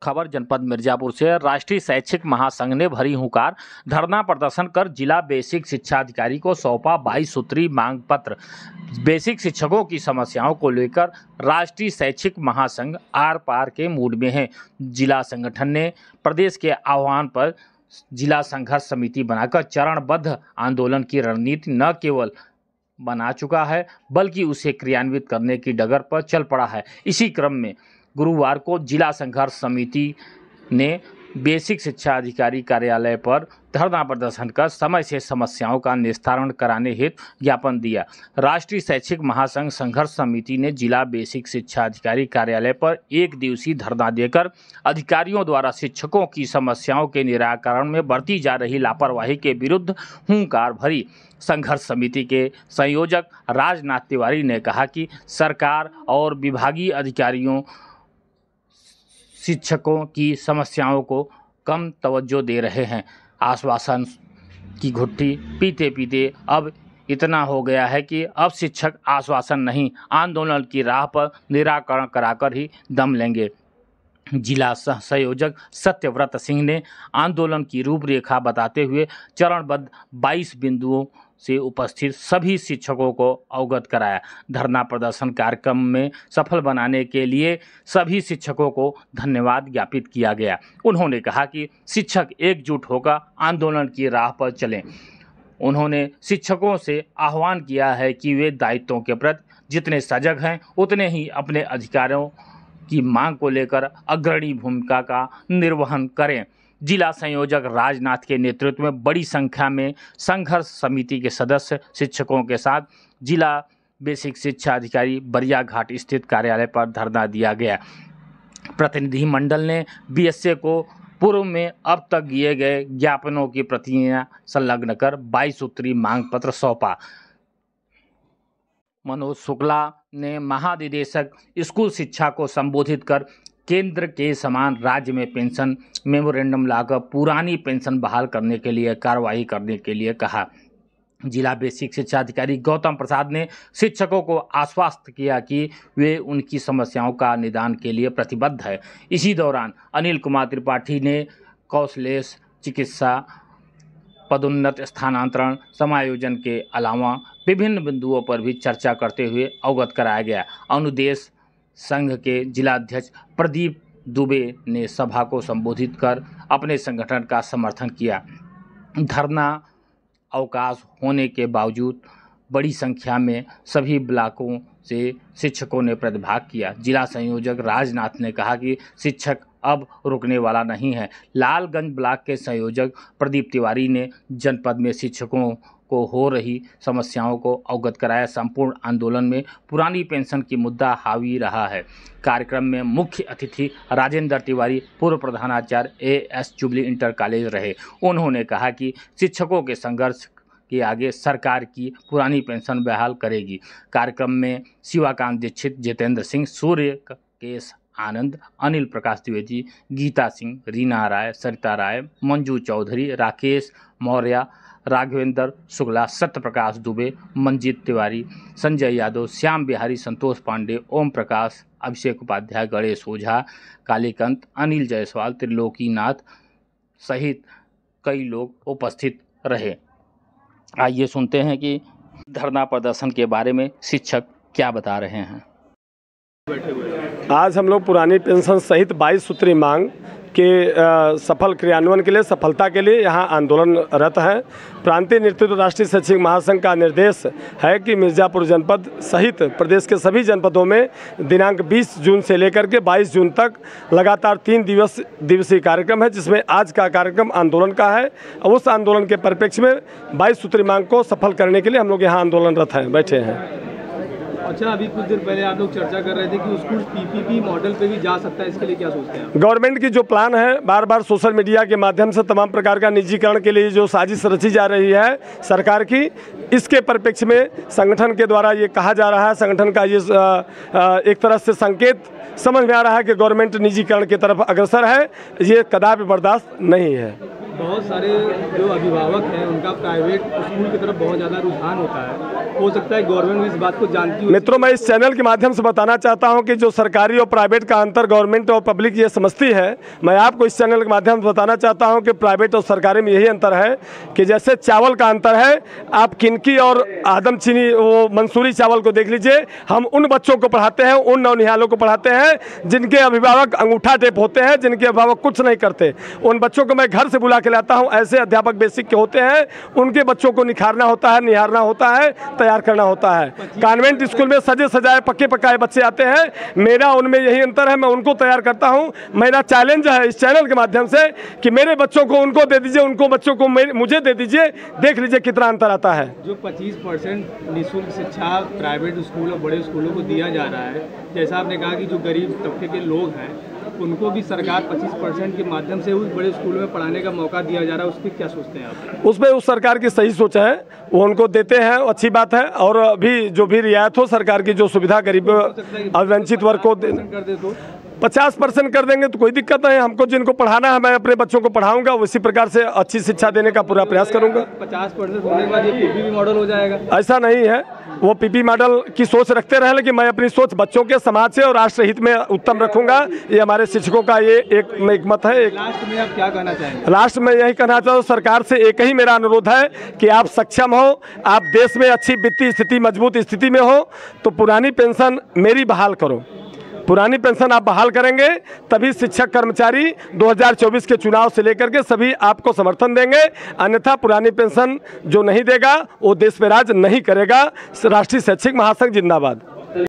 खबर जनपद मिर्जापुर से। राष्ट्रीय शैक्षिक महासंघ ने भरी हुंकार, धरना प्रदर्शन कर जिला बेसिक शिक्षा अधिकारी को सौंपा 22 सूत्री मांग पत्र। बेसिक शिक्षकों की समस्याओं को लेकर राष्ट्रीय शैक्षिक महासंघ आर पार के मूड में है। जिला संगठन ने प्रदेश के आह्वान पर जिला संघर्ष समिति बनाकर चरणबद्ध आंदोलन की रणनीति न केवल बना चुका है बल्कि उसे क्रियान्वित करने की डगर पर चल पड़ा है। इसी क्रम में गुरुवार को जिला संघर्ष समिति ने बेसिक शिक्षा अधिकारी कार्यालय पर धरना प्रदर्शन कर समय से समस्याओं का निस्तारण कराने हेतु ज्ञापन दिया। राष्ट्रीय शैक्षिक महासंघ संघर्ष समिति ने जिला बेसिक शिक्षा अधिकारी कार्यालय पर एक दिवसीय धरना देकर अधिकारियों द्वारा शिक्षकों की समस्याओं के निराकरण में बरती जा रही लापरवाही के विरुद्ध हुंकार भरी। संघर्ष समिति के संयोजक राजनाथ तिवारी ने कहा कि सरकार और विभागीय अधिकारियों शिक्षकों की समस्याओं को कम तवज्जो दे रहे हैं। आश्वासन की घुट्टी पीते पीते अब इतना हो गया है कि अब शिक्षक आश्वासन नहीं, आंदोलन की राह पर निराकरण कराकर ही दम लेंगे। जिला संयोजक सत्यव्रत सिंह ने आंदोलन की रूपरेखा बताते हुए चरणबद्ध 22 बिंदुओं से उपस्थित सभी शिक्षकों को अवगत कराया। धरना प्रदर्शन कार्यक्रम में सफल बनाने के लिए सभी शिक्षकों को धन्यवाद ज्ञापित किया गया। उन्होंने कहा कि शिक्षक एकजुट होकर आंदोलन की राह पर चलें। उन्होंने शिक्षकों से आह्वान किया है कि वे दायित्वों के प्रति जितने सजग हैं उतने ही अपने अधिकारों की मांग को लेकर अग्रणी भूमिका का निर्वहन करें। जिला संयोजक राजनाथ के नेतृत्व में बड़ी संख्या में संघर्ष समिति के सदस्य शिक्षकों के साथ जिला बेसिक शिक्षा अधिकारी बरियाघाट स्थित कार्यालय पर धरना दिया गया। प्रतिनिधिमंडल ने बीएसए को पूर्व में अब तक दिए गए ज्ञापनों की प्रतियां संलग्न कर 22 सूत्री मांग पत्र सौंपा। मनोज शुक्ला ने महानिदेशक स्कूल शिक्षा को संबोधित कर केंद्र के समान राज्य में पेंशन मेमोरेंडम लाकर पुरानी पेंशन बहाल करने के लिए कार्रवाई करने के लिए कहा। जिला बेसिक शिक्षा अधिकारी गौतम प्रसाद ने शिक्षकों को आश्वस्त किया कि वे उनकी समस्याओं का निदान के लिए प्रतिबद्ध है। इसी दौरान अनिल कुमार त्रिपाठी ने कौशलेश चिकित्सा, पदोन्नत, स्थानांतरण, समायोजन के अलावा विभिन्न बिंदुओं पर भी चर्चा करते हुए अवगत कराया गया। अनुदेश संघ के जिलाध्यक्ष प्रदीप दुबे ने सभा को संबोधित कर अपने संगठन का समर्थन किया। धरना अवकाश होने के बावजूद बड़ी संख्या में सभी ब्लॉकों से शिक्षकों ने प्रतिभाग किया। जिला संयोजक राजनाथ ने कहा कि शिक्षक अब रुकने वाला नहीं है। लालगंज ब्लॉक के संयोजक प्रदीप तिवारी ने जनपद में शिक्षकों को हो रही समस्याओं को अवगत कराया। संपूर्ण आंदोलन में पुरानी पेंशन की मुद्दा हावी रहा है। कार्यक्रम में मुख्य अतिथि राजेंद्र तिवारी पूर्व प्रधानाचार्य एएस जुबली इंटर कॉलेज रहे। उन्होंने कहा कि शिक्षकों के संघर्ष के आगे सरकार की पुरानी पेंशन बहाल करेगी। कार्यक्रम में शिवाकांत दीक्षित, जितेंद्र सिंह, सूर्य केश आनंद, अनिल प्रकाश द्विवेदी, गीता सिंह, रीना राय, सरिता राय, मंजू चौधरी, राकेश मौर्य, राघवेंद्र शुक्ला, सत्य प्रकाश दुबे, मंजीत तिवारी, संजय यादव, श्याम बिहारी, संतोष पांडे, ओम प्रकाश, अभिषेक उपाध्याय, गणेश ओझा, कालीकांत, अनिल जायसवाल, त्रिलोकी नाथ सहित कई लोग उपस्थित रहे। आइए सुनते हैं कि धरना प्रदर्शन के बारे में शिक्षक क्या बता रहे हैं। आज हम लोग पुरानी पेंशन सहित 22 सूत्री मांग के सफल क्रियान्वयन के लिए, सफलता के लिए यहाँ आंदोलनरत हैं। प्रांतीय नेतृत्व राष्ट्रीय शैक्षिक महासंघ का निर्देश है कि मिर्जापुर जनपद सहित प्रदेश के सभी जनपदों में दिनांक 20 जून से लेकर के 22 जून तक लगातार 3 दिवसीय कार्यक्रम है, जिसमें आज का कार्यक्रम आंदोलन का है। उस आंदोलन के परिप्रेक्ष्य में 22 सूत्री मांग को सफल करने के लिए हम लोग यहाँ आंदोलनरत हैं, बैठे हैं। अच्छा, अभी कुछ देर पहले आप लोग चर्चा कर रहे थे कि स्कूल पीपीपी मॉडल पे भी जा सकता है, इसके लिए क्या सोचते हैं? गवर्नमेंट की जो प्लान है, बार बार सोशल मीडिया के माध्यम से तमाम प्रकार का निजीकरण के लिए जो साजिश रची जा रही है सरकार की, इसके परिप्रेक्ष्य में संगठन के द्वारा ये कहा जा रहा है, संगठन का ये एक तरह से संकेत समझ में आ रहा है कि गवर्नमेंट निजीकरण की तरफ अग्रसर है। ये कदापि बर्दाश्त नहीं है। बहुत सारे जो अभिभावक हैं उनका प्राइवेट स्कूल की तरफ बहुत ज़्यादा रुझान होता है, हो सकता है गवर्नमेंट भी इस बात को जानती हो। मित्रों, मैं इस चैनल के माध्यम से बताना चाहता हूं कि जो सरकारी और प्राइवेट का अंतर गवर्नमेंट और पब्लिक ये समझती है, मैं आपको इस चैनल के माध्यम से बताना चाहता हूं कि प्राइवेट और सरकारी में यही अंतर है कि जैसे चावल का अंतर है, आप किनकी और आदम चीनी वो मंसूरी चावल को देख लीजिए। हम उन बच्चों को पढ़ाते हैं, उन नौनिहालों को पढ़ाते हैं जिनके अभिभावक अंगूठा टेप होते हैं, जिनके अभिभावक कुछ नहीं करते। उन बच्चों को मैं घर से बुला के लाता हूं, ऐसे अध्यापक बेसिक के होते हैं, उनके बच्चों को निखारना होता है, निहारना होता है, तैयार करना होता है। कॉन्वेंट स्कूल में सजे सजाए पक्के पकाए बच्चे आते हैं, मेरा उनमें यही अंतर है, मैं उनको तैयार करता हूं। मेरा चैलेंज है इस चैनल के माध्यम से कि मेरे बच्चों को उनको दे दीजिए, उनको बच्चों को मुझे दे दीजिए, देख लीजिए कितना अंतर आता है। जो 25% निःशुल्क शिक्षा प्राइवेट स्कूल और बड़े स्कूलों को दिया जा रहा है, जैसा आपने कहा कि जो गरीब तबके के लोग हैं उनको भी सरकार 25% के माध्यम से उस बड़े स्कूलों में पढ़ाने का मौका दिया जा रहा है, उस पर क्या सोचते हैं आप? उस पर उस सरकार की सही सोच है, वो उनको देते हैं, अच्छी बात है। और अभी जो भी रियायत हो सरकार की, जो सुविधा गरीब और वंचित वर्ग को कर दे तो 50% कर देंगे तो कोई दिक्कत नहीं। हमको जिनको पढ़ाना है मैं अपने बच्चों को पढ़ाऊंगा, उसी प्रकार से अच्छी शिक्षा देने का पूरा प्रयास करूंगा। 50% होने के बाद ये पीपीपी मॉडल हो जाएगा? ऐसा नहीं है, वो पीपी मॉडल की सोच रखते रहे, लेकिन मैं अपनी सोच बच्चों के, समाज से और राष्ट्र हित में उत्तम रखूंगा। ये हमारे शिक्षकों का ये एक मत है। लास्ट में आप क्या कहना चाहेंगे? लास्ट में यही कहना चाहता हूँ, सरकार से एक ही मेरा अनुरोध है कि आप सक्षम हो, आप देश में अच्छी वित्तीय स्थिति, मजबूत स्थिति में हो तो पुरानी पेंशन मेरी बहाल करो। पुरानी पेंशन आप बहाल करेंगे तभी शिक्षक कर्मचारी 2024 के चुनाव से लेकर के सभी आपको समर्थन देंगे, अन्यथा पुरानी पेंशन जो नहीं देगा वो देश में राज नहीं करेगा। राष्ट्रीय शैक्षिक महासंघ जिंदाबाद।